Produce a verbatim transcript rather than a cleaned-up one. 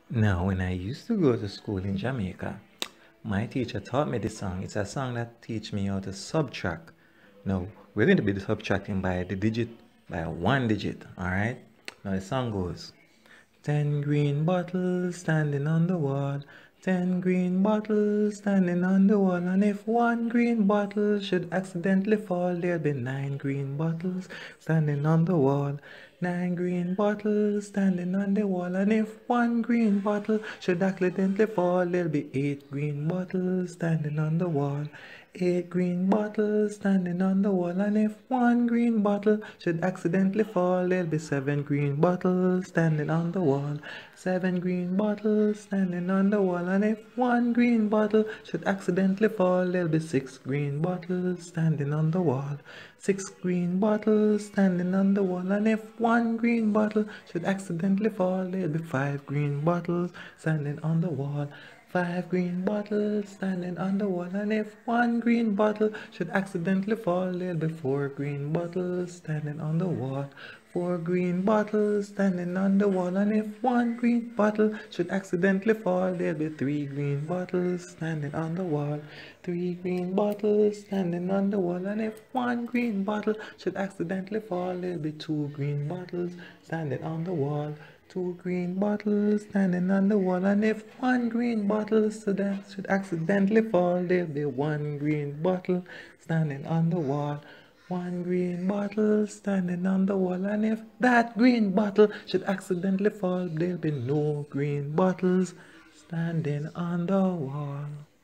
Now, when I used to go to school in Jamaica, my teacher taught me this song. It's a song that teach me how to subtract. Now, we're going to be subtracting by the digit, by one digit, all right? Now, the song goes, ten green bottles standing on the wall, ten green bottles standing on the wall, and if one green bottle should accidentally fall, there'll be nine green bottles standing on the wall. Nine green bottles standing on the wall, and if one green bottle should accidentally fall, there'll be eight green bottles standing on the wall. Eight green bottles standing on the wall, and if one green bottle should accidentally fall, there'll be seven green bottles standing on the wall. Seven green bottles standing on the wall, and if one green bottle should accidentally fall, there'll be six green bottles standing on the wall. Six green bottles standing on the wall, and if one green bottle should accidentally fall, there'll be five green bottles standing on the wall. Five green bottles standing on the wall, and if one green bottle should accidentally fall, there'll be four green bottles standing on the wall. Four green bottles standing on the wall, and if one green bottle should accidentally fall, there'll be three green bottles standing on the wall. Three green bottles standing on the wall, and if one green bottle should accidentally fall, there'll be two green bottles standing on the wall. Two green bottles standing on the wall, and if one green bottle should accidentally fall, there'll be one green bottle standing on the wall. One green bottle standing on the wall, and if that green bottle should accidentally fall, there'll be no green bottles standing on the wall.